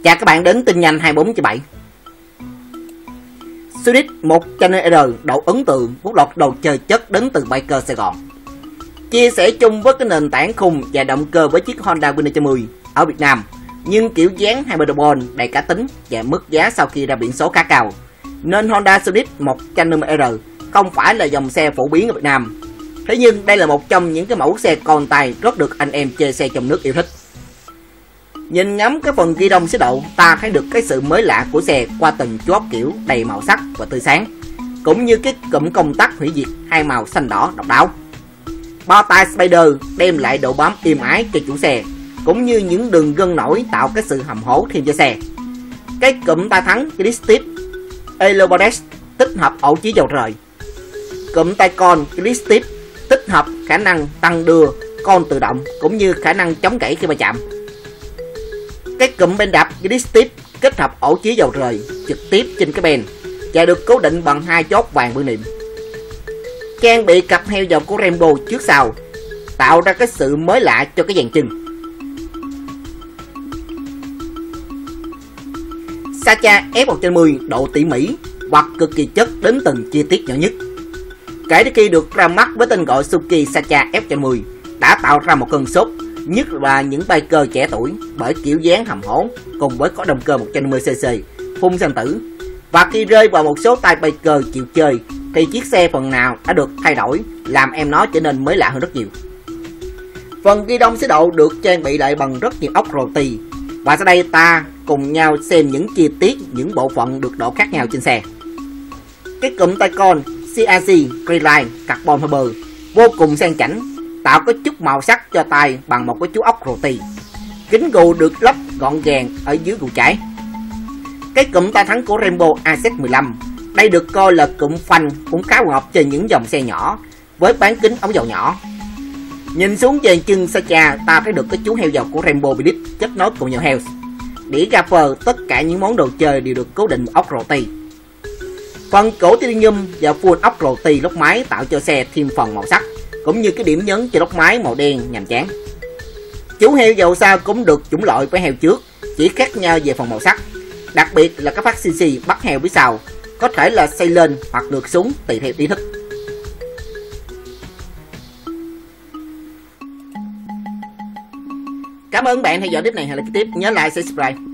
Chào các bạn đến tin nhanh 24/7. Civic 100R độ ấn tượng một loạt đồ chơi chất đến từ Biker Sài Gòn. Chia sẻ chung với cái nền tảng khung và động cơ với chiếc Honda Win 110 ở Việt Nam, nhưng kiểu dáng Hyperbole đầy cá tính và mức giá sau khi ra biển số khá cao, nên Honda Civic 100R không phải là dòng xe phổ biến ở Việt Nam. Thế nhưng đây là một trong những cái mẫu xe con tay rất được anh em chơi xe trong nước yêu thích. Nhìn ngắm cái phần ghi đông xế độ, ta thấy được cái sự mới lạ của xe qua từng chú ốc kiểu đầy màu sắc và tươi sáng, cũng như cái cụm công tắc hủy diệt hai màu xanh đỏ độc đáo. Bao tay Spider đem lại độ bám êm ái cho chủ xe, cũng như những đường gân nổi tạo cái sự hầm hố thêm cho xe. Cái cụm tay thắng Clip Elobodex tích hợp ổ chứa dầu rời. Cụm tay con Clip tích hợp khả năng tăng đưa con tự động cũng như khả năng chống gãy khi va chạm. Cái cụm ben đạp Clip kết hợp ổ chứa dầu rời trực tiếp trên cái ben và được cố định bằng hai chốt vàng bưu niệm. Trang bị cặp heo dầu của Rainbow trước sau tạo ra cái sự mới lạ cho cái dàn chân. Sacha F110 độ tỉ mỉ hoặc cực kỳ chất đến từng chi tiết nhỏ nhất. Kể từ khi được ra mắt với tên gọi Suzuki Sacha F110 đã tạo ra một cơn sốt, nhất là những biker trẻ tuổi bởi kiểu dáng hầm hố cùng với có động cơ 150cc phun xanh tử. Và khi rơi vào một số tay biker chịu chơi thì chiếc xe phần nào đã được thay đổi, làm em nó trở nên mới lạ hơn rất nhiều. Phần ghi đông xế độ được trang bị lại bằng rất nhiều ốc roti, và sau đây ta cùng nhau xem những chi tiết, những bộ phận được độ khác nhau trên xe. Cái cụm tay con CRC Crayline Carbon Fiber vô cùng sang chảnh, tạo có chút màu sắc cho tay bằng một cái chú ốc roti. Kính gù được lắp gọn gàng ở dưới gù trái. Cái cụm tay thắng của Rainbow AZ15, đây được coi là cụm phanh cũng khá phù hợp cho những dòng xe nhỏ với bán kính ống dầu nhỏ. Nhìn xuống dàn chân Sacha, ta thấy được cái chú heo dầu của Rainbow Bidip kết nối cùng nhau heo. Đĩa gaffer, tất cả những món đồ chơi đều được cố định ốc roti. Phần cổ titanium và full ốc roti lốc máy tạo cho xe thêm phần màu sắc, cũng như cái điểm nhấn cho lốc máy màu đen nhàm chán. Chú heo dầu sau cũng được chủng loại với heo trước, chỉ khác nhau về phần màu sắc. Đặc biệt là các phát CC bắt heo phía sau có thể là xây lên hoặc ngược xuống tùy theo ý thích. Cảm ơn bạn theo dõi clip này, hẹn gặp lại tiếp, nhớ like, subscribe.